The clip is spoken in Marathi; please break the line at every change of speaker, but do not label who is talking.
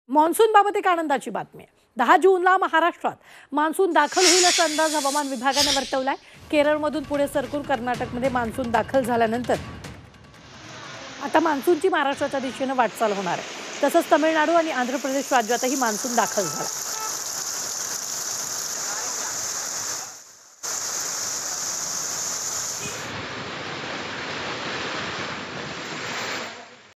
मान्सूनबाबत एक आनंदाची बातमी आहे. 10 जूनला महाराष्ट्रात मान्सून दाखल होईल असा अंदाज हवामान विभागाने वर्तवलाय. केरळमधून पुढे सरकून कर्नाटकमध्ये मान्सून दाखल झाल्यानंतर आता मान्सूनची महाराष्ट्राच्या दिशेने वाटचाल होणार आहे. तसंच तमिळनाडू आणि आंध्र प्रदेश राज्यातही मान्सून दाखल झाला.